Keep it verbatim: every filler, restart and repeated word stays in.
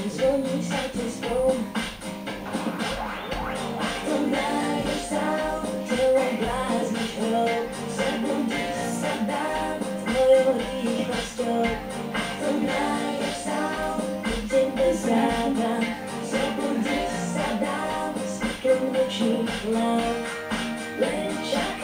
Dzwoni sa cestą. To nájdeš sám, telom blázniš hrou. Zabudíš sa dám s mojou rýchlosťou. To nájdeš sám, k tebe zrátam. Zabudíš sa dám s pikom nočných hlav. Len čakám.